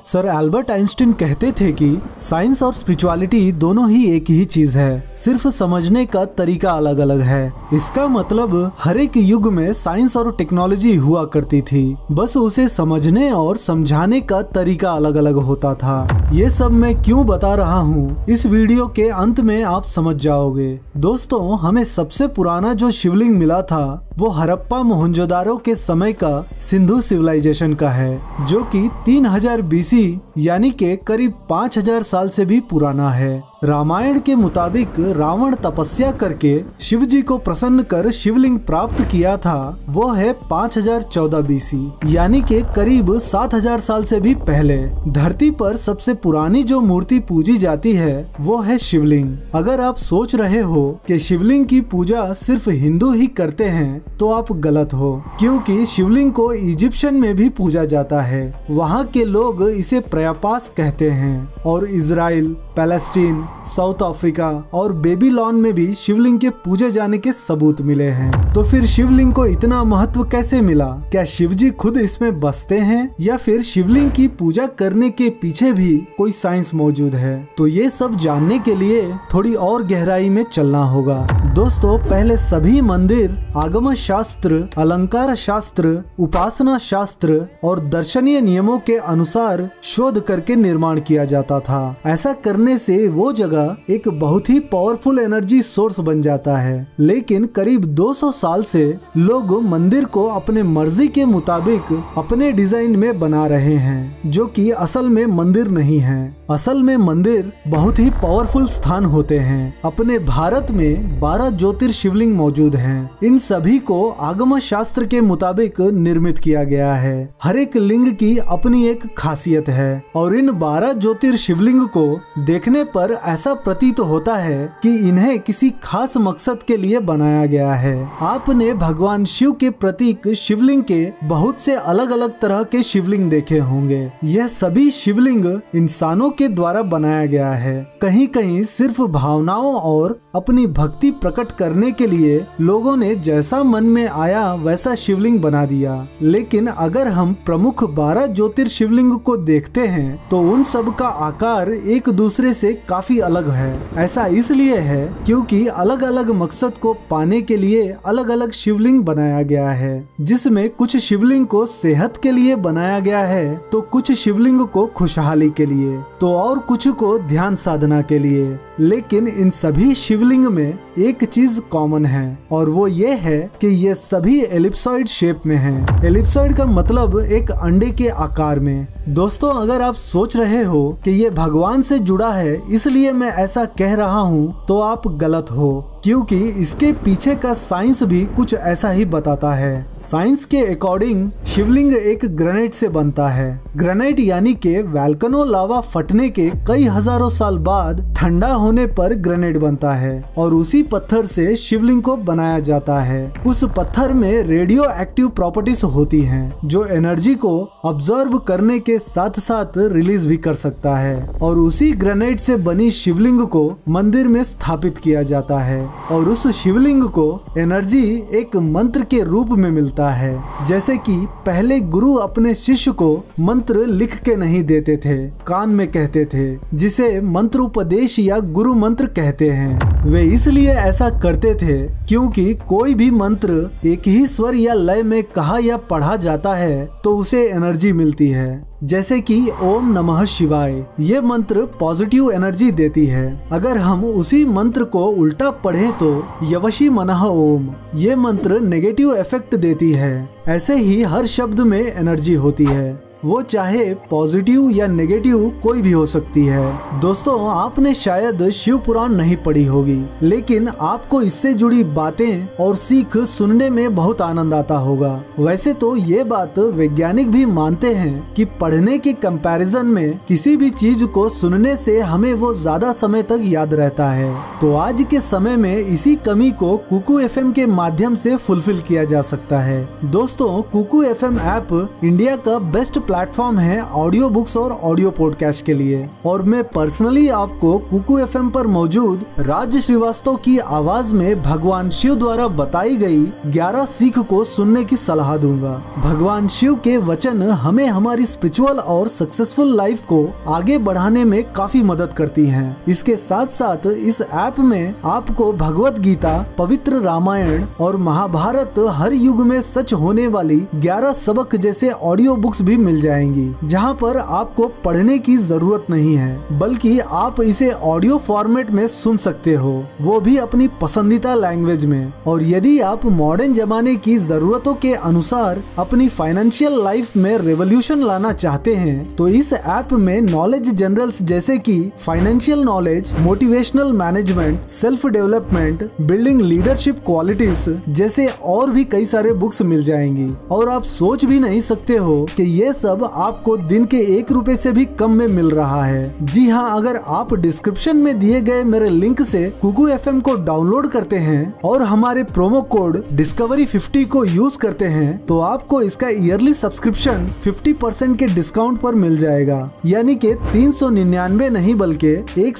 Sir Albert Einstein कहते थे कि साइंस और स्पिरिचुअलिटी दोनों ही एक ही चीज है, सिर्फ समझने का तरीका अलग अलग है। इसका मतलब हर एक युग में साइंस और टेक्नोलॉजी हुआ करती थी, बस उसे समझने और समझाने का तरीका अलग अलग होता था। ये सब मैं क्यों बता रहा हूँ, इस वीडियो के अंत में आप समझ जाओगे। दोस्तों, हमें सबसे पुराना जो शिवलिंग मिला था वो हड़प्पा मोहनजोदारो के समय का सिंधु सिविलाइजेशन का है, जो कि 3000 BC यानी के करीब 5000 साल से भी पुराना है। रामायण के मुताबिक रावण तपस्या करके शिव जी को प्रसन्न कर शिवलिंग प्राप्त किया था, वो है 5014 BC यानी के करीब 7000 साल से भी पहले। धरती पर सबसे पुरानी जो मूर्ति पूजी जाती है वो है शिवलिंग। अगर आप सोच रहे हो कि शिवलिंग की पूजा सिर्फ हिंदू ही करते हैं तो आप गलत हो, क्योंकि शिवलिंग को इजिप्शियन में भी पूजा जाता है। वहाँ के लोग इसे प्रयापास कहते हैं और इजराइल, पैलेस्टीन, साउथ अफ्रीका और बेबीलोन में भी शिवलिंग के पूजे जाने के सबूत मिले हैं। तो फिर शिवलिंग को इतना महत्व कैसे मिला? क्या शिव जी खुद इसमें बसते हैं या फिर शिवलिंग की पूजा करने के पीछे भी कोई साइंस मौजूद है? तो ये सब जानने के लिए थोड़ी और गहराई में चलना होगा। दोस्तों, पहले सभी मंदिर आगम शास्त्र, अलंकार शास्त्र, उपासना शास्त्र और दर्शनीय नियमों के अनुसार शोध करके निर्माण किया जाता था। ऐसा करने से वो जगह एक बहुत ही पावरफुल एनर्जी सोर्स बन जाता है। लेकिन करीब 200 साल से लोग मंदिर को अपने मर्जी के मुताबिक अपने डिजाइन में बना रहे हैं, जो कि असल में मंदिर नहीं है। असल में मंदिर बहुत ही पावरफुल स्थान होते हैं। अपने भारत में 12 ज्योतिर्शिवलिंग मौजूद हैं। इन सभी को आगम शास्त्र के मुताबिक निर्मित किया गया है। हर एक लिंग की अपनी एक खासियत है और इन 12 ज्योतिर्शिवलिंग को देखने पर ऐसा प्रतीत होता है कि इन्हें किसी खास मकसद के लिए बनाया गया है। आपने भगवान शिव के प्रतीक शिवलिंग के बहुत से अलग अलग तरह के शिवलिंग देखे होंगे। यह सभी शिवलिंग इंसानों के द्वारा बनाया गया है। कहीं कहीं सिर्फ भावनाओं और अपनी भक्ति प्रकट करने के लिए लोगों ने जैसा मन में आया वैसा शिवलिंग बना दिया। लेकिन अगर हम प्रमुख 12 ज्योतिर्शिवलिंग को देखते हैं तो उन सब का आकार एक दूसरे से काफी अलग है। ऐसा इसलिए है क्योंकि अलग अलग मकसद को पाने के लिए अलग अलग शिवलिंग बनाया गया है, जिसमें कुछ शिवलिंग को सेहत के लिए बनाया गया है तो कुछ शिवलिंग को खुशहाली के लिए, तो और कुछ को ध्यान साधना के लिए। लेकिन इन सभी शिवलिंग में एक चीज कॉमन है और वो ये है कि ये सभी एलिप्सॉइड शेप में हैं। एलिप्सॉइड का मतलब एक अंडे के आकार में। दोस्तों, अगर आप सोच रहे हो कि ये भगवान से जुड़ा है इसलिए मैं ऐसा कह रहा हूँ तो आप गलत हो, क्योंकि इसके पीछे का साइंस भी कुछ ऐसा ही बताता है। साइंस के अकॉर्डिंग शिवलिंग एक ग्रेनाइट से बनता है। ग्रेनाइट यानी के वोल्केनो लावा फटने के कई हजारों साल बाद ठंडा होने पर ग्रेनाइट बनता है और उसी पत्थर से शिवलिंग को बनाया जाता है। उस पत्थर में रेडियो एक्टिव प्रॉपर्टीज होती हैं जो एनर्जी को ऑब्जर्व करने के साथ साथ रिलीज भी कर सकता है और उसी ग्रेनाइट से बनी शिवलिंग को मंदिर में स्थापित किया जाता है और उस शिवलिंग को एनर्जी एक मंत्र के रूप में मिलता है। जैसे कि पहले गुरु अपने शिष्य को मंत्र लिख के नहीं देते थे, कान में कहते थे, जिसे मंत्र उपदेश या गुरु मंत्र कहते हैं। वे इसलिए ऐसा करते थे क्योंकि कोई भी मंत्र एक ही स्वर या लय में कहा या पढ़ा जाता है तो उसे एनर्जी मिलती है। जैसे कि ओम नमः शिवाय, ये मंत्र पॉजिटिव एनर्जी देती है। अगर हम उसी मंत्र को उल्टा पढ़ें तो यवशी मनः ओम, ये मंत्र नेगेटिव इफेक्ट देती है। ऐसे ही हर शब्द में एनर्जी होती है, वो चाहे पॉजिटिव या नेगेटिव कोई भी हो सकती है। दोस्तों, आपने शायद शिव पुराण नहीं पढ़ी होगी, लेकिन आपको इससे जुड़ी बातें और सीख सुनने में बहुत आनंद आता होगा। वैसे तो ये बात वैज्ञानिक भी मानते हैं कि पढ़ने के कंपैरिजन में किसी भी चीज को सुनने से हमें वो ज्यादा समय तक याद रहता है। तो आज के समय में इसी कमी को कुकू FM के माध्यम से फुलफिल किया जा सकता है। दोस्तों, कुकू FM ऐप इंडिया का बेस्ट प्लेटफॉर्म है ऑडियो बुक्स और ऑडियो पॉडकास्ट के लिए। और मैं पर्सनली आपको कुकू एफएम पर मौजूद राज श्रीवास्तव की आवाज में भगवान शिव द्वारा बताई गई 11 सीख को सुनने की सलाह दूंगा। भगवान शिव के वचन हमें हमारी स्पिरिचुअल और सक्सेसफुल लाइफ को आगे बढ़ाने में काफी मदद करती हैं। इसके साथ साथ इस ऐप में आपको भगवत गीता, पवित्र रामायण और महाभारत, हर युग में सच होने वाली 11 सबक जैसे ऑडियो बुक्स भी मिल जाएंगी, जहां पर आपको पढ़ने की जरूरत नहीं है, बल्कि आप इसे ऑडियो फॉर्मेट में सुन सकते हो, वो भी अपनी पसंदीदा लैंग्वेज में। और यदि आप मॉडर्न जमाने की जरूरतों के अनुसार अपनी फाइनेंशियल लाइफ में रेवोल्यूशन लाना चाहते हैं, तो इस ऐप में नॉलेज जनरल्स जैसे कि financial knowledge, motivational management, self development, building leadership qualities जैसे और भी कई सारे बुक्स मिल जाएंगी। और आप सोच भी नहीं सकते हो कि ये सब आपको दिन के 1 रुपए से भी कम में मिल रहा है। जी हाँ, अगर आप डिस्क्रिप्शन में दिए गए मेरे लिंक से कुकू एफएम को डाउनलोड करते हैं और हमारे प्रोमो कोड Discovery50 को यूज करते हैं, तो आपको इसका ईयरली सब्सक्रिप्शन 50% के डिस्काउंट पर मिल जाएगा। यानी कि 399 नहीं बल्कि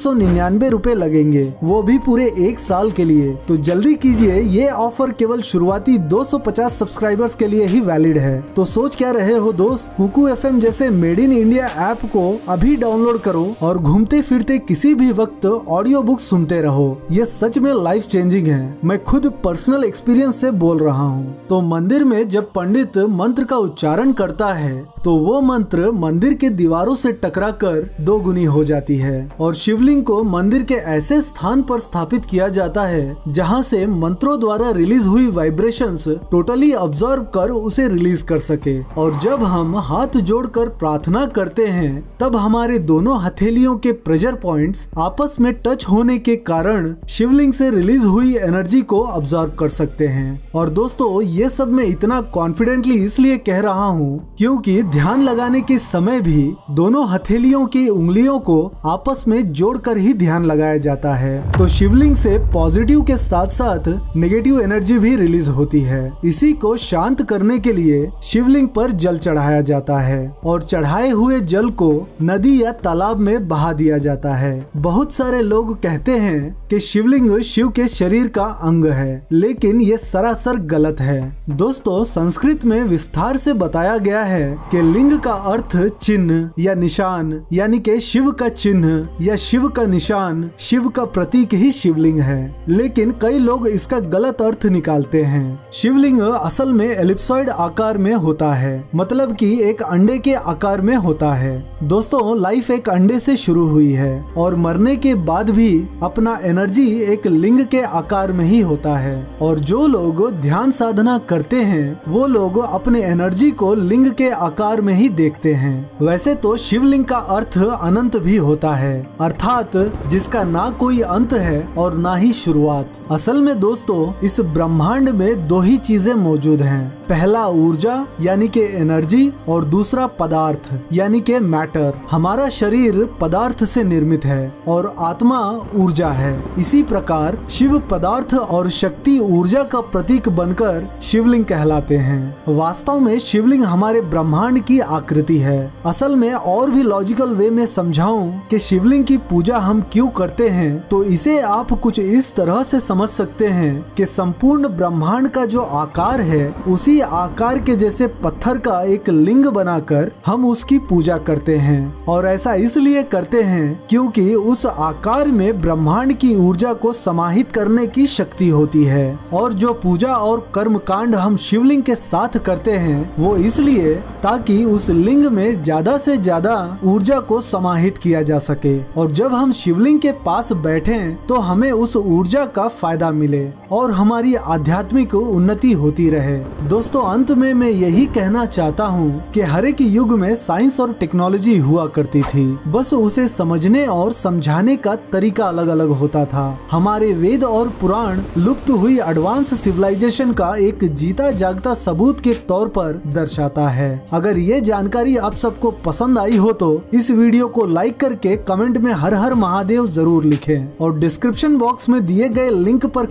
199 रुपए लगेंगे, वो भी पूरे 1 साल के लिए। तो जल्दी कीजिए, ये ऑफर केवल शुरुआती 250 सब्सक्राइबर्स के लिए ही वैलिड है। तो सोच क्या रहे हो दोस्त, कुकू एफएम जैसे मेड इन इंडिया ऐप को अभी डाउनलोड करो और घूमते फिरते किसी भी वक्त ऑडियो बुक सुनते रहो। ये सच में लाइफ चेंजिंग है, मैं खुद पर्सनल एक्सपीरियंस से बोल रहा हूँ। तो मंदिर में जब पंडित मंत्र का उच्चारण करता है, तो वो मंत्र मंदिर के दीवारों से टकराकर 2 गुनी हो जाती है। और शिवलिंग को मंदिर के ऐसे स्थान पर स्थापित किया जाता है जहाँ से मंत्रों द्वारा रिलीज हुई वाइब्रेशंस टोटली ऑब्जर्व कर उसे रिलीज कर सके। और जब हम हाथ जोड़कर प्रार्थना करते हैं, तब हमारे दोनों हथेलियों के प्रेशर पॉइंट्स आपस में टच होने के कारण शिवलिंग से रिलीज हुई एनर्जी को ऑब्जर्व कर सकते हैं। और दोस्तों, ये सब मैं इतना कॉन्फिडेंटली इसलिए कह रहा हूँ क्योंकि ध्यान लगाने के समय भी दोनों हथेलियों की उंगलियों को आपस में जोड़कर ही ध्यान लगाया जाता है। तो शिवलिंग से पॉजिटिव के साथ साथ नेगेटिव एनर्जी भी रिलीज होती है। इसी को शांत करने के लिए शिवलिंग पर जल चढ़ाया जाता है और चढ़ाए हुए जल को नदी या तालाब में बहा दिया जाता है। बहुत सारे लोग कहते हैं कि शिवलिंग शिव के शरीर का अंग है, लेकिन ये सरासर गलत है। दोस्तों, संस्कृत में विस्तार से बताया गया है कि लिंग का अर्थ चिन्ह या निशान, यानी कि शिव का चिन्ह या शिव का निशान, शिव का प्रतीक ही शिवलिंग है। लेकिन कई लोग इसका गलत अर्थ निकालते हैं। शिवलिंग असल में एलिप्सॉइड आकार में होता है, मतलब कि एक अंडे के आकार में होता है। दोस्तों, लाइफ एक अंडे से शुरू हुई है और मरने के बाद भी अपना एनर्जी एक लिंग के आकार में ही होता है। और जो लोग ध्यान साधना करते हैं, वो लोग अपने एनर्जी को लिंग के आकार में ही देखते हैं। वैसे तो शिवलिंग का अर्थ अनंत भी होता है, अर्थात जिसका ना कोई अंत है और ना ही शुरुआत। असल में दोस्तों, इस ब्रह्मांड में 2 ही चीजें मौजूद हैं। पहला ऊर्जा यानी कि एनर्जी, और दूसरा पदार्थ यानी कि मैटर। हमारा शरीर पदार्थ से निर्मित है और आत्मा ऊर्जा है। इसी प्रकार शिव पदार्थ और शक्ति ऊर्जा का प्रतीक बनकर शिवलिंग कहलाते हैं। वास्तव में शिवलिंग हमारे ब्रह्मांड की आकृति है। असल में और भी लॉजिकल वे में समझाऊं कि शिवलिंग की पूजा हम क्यों करते हैं, तो इसे आप कुछ इस तरह से समझ सकते हैं कि संपूर्ण ब्रह्मांड का जो आकार है, उसी आकार के जैसे पत्थर का एक लिंग बनाकर हम उसकी पूजा करते हैं। और ऐसा इसलिए करते हैं क्योंकि उस आकार में ब्रह्मांड की ऊर्जा को समाहित करने की शक्ति होती है। और जो पूजा और कर्म कांड हम शिवलिंग के साथ करते हैं, वो इसलिए ताकि उस लिंग में ज्यादा से ज्यादा ऊर्जा को समाहित किया जा सके। और जब हम शिवलिंग के पास बैठें, तो हमें उस ऊर्जा का फायदा मिले और हमारी आध्यात्मिक उन्नति होती रहे। दोस्तों, अंत में मैं यही कहना चाहता हूँ कि हर एक युग में साइंस और टेक्नोलॉजी हुआ करती थी, बस उसे समझने और समझाने का तरीका अलग अलग होता था। हमारे वेद और पुराण लुप्त हुई एडवांस सिविलाइजेशन का एक जीता जागता सबूत के तौर पर दर्शाता है। अगर ये जानकारी आप सबको पसंद आई हो तो इस वीडियो को लाइक करके कमेंट में हर हर महादेव जरूर लिखें और डिस्क्रिप्शन बॉक्स में दिए गए लिंक पर क्लिक करके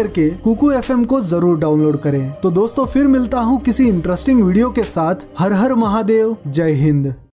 करके कुकू FM को जरूर डाउनलोड करें। तो दोस्तों फिर मिलता हूँ किसी इंटरेस्टिंग वीडियो के साथ। हर हर महादेव, जय हिंद।